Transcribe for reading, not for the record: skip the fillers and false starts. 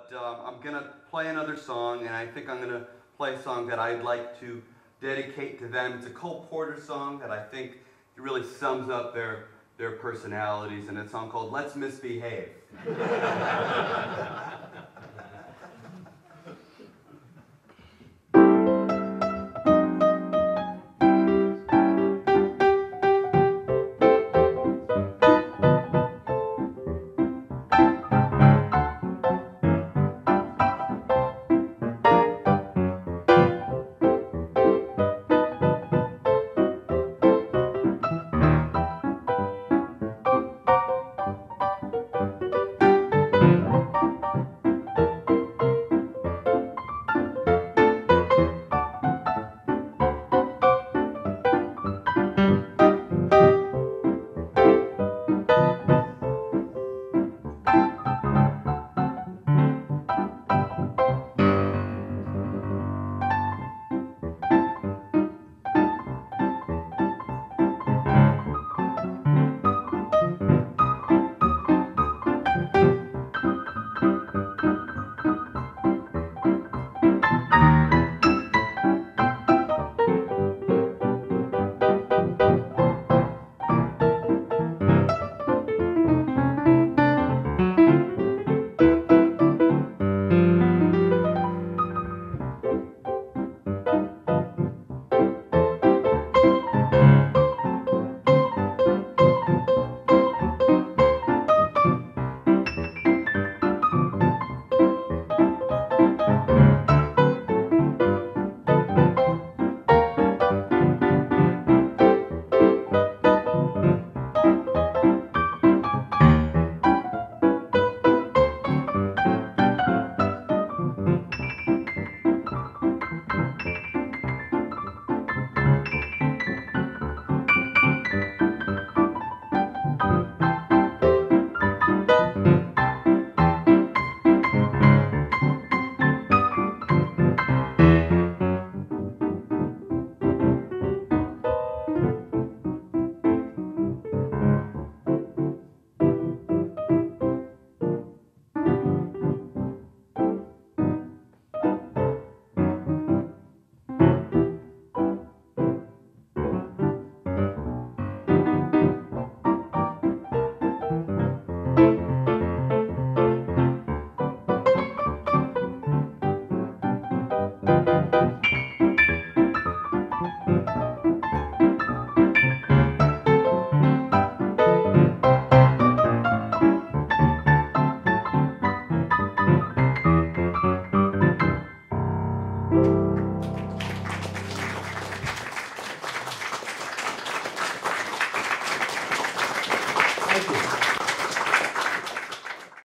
but I'm going to play another song, and I think I'm going to play a song that I'd like to dedicate to them. It's a Cole Porter song that I think really sums up their personalities, and it's a song called Let's Misbehave. Thank you.